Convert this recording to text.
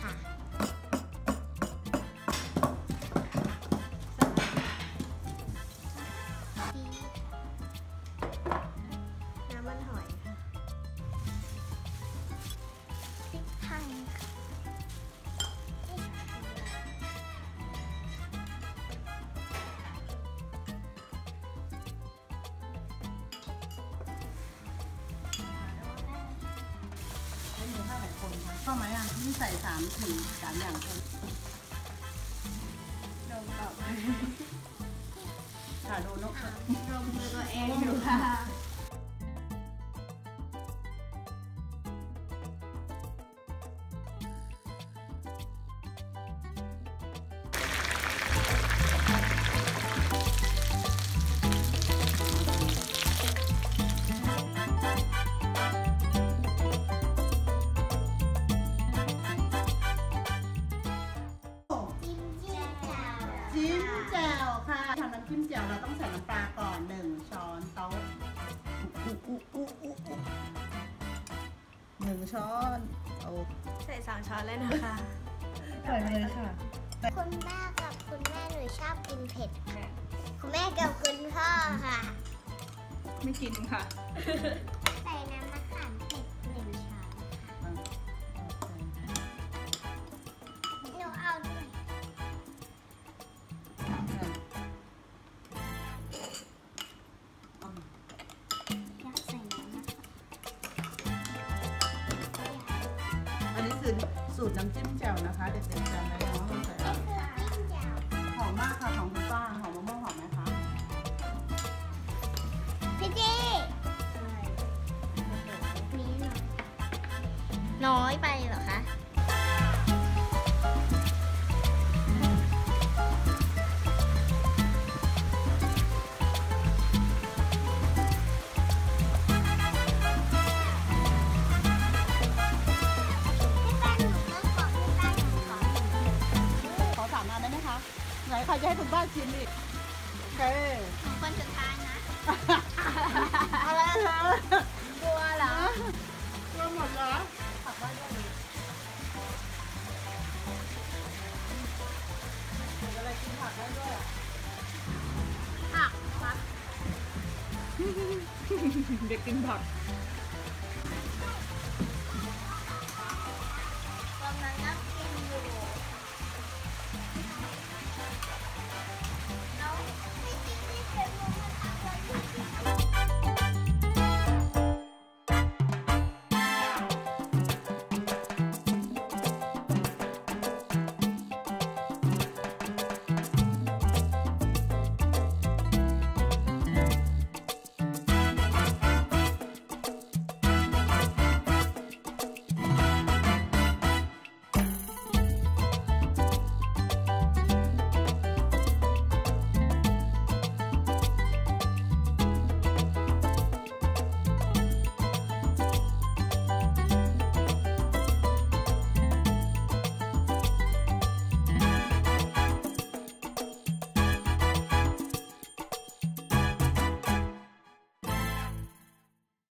ค่ะน้ำมันหอยค่ะพริกไทยค่ะชอบไหมอ่ะนี่ใส่3 อย่างคนดมต่อไปค่ะโดนกดมมือตัวเองอยู่ค่ะจิ้มแจ่วค่ะทำน้ำจิ้มแจ่วเราต้องใส่น้ำปลาก่อน1 ช้อนโต๊ะ1 ช้อนโอ้ใส่2 ช้อนเลยนะคะใส่เลยค่ะคุณแม่กับคุณแม่หนูชอบกินเผ็ดค่ะคุณแม่กับคุณพ่อค่ะไม่กินค่ะใส่น้ำมะขามเผ็ด1 ช้อนค่ะหนูเอาด้วยอันนี้คือสูตรน้ำจิ้มแจ่วนะคะเด็กๆจำไว้เนาะใส่หอมมากค่ะของคุณป้าหอมมะม่วงหอมไหมคะพี่จีนี่น้อยไปเหรอคะไหนใครจะให้คุณป้าชิมอีกโอเคคนสุดท้ายนะอะไรเหรอกลัวเหรอกลัวหมดเหรอผักได้ด้วยอะไรกินผักได้ด้วยผักเด็กกินผัก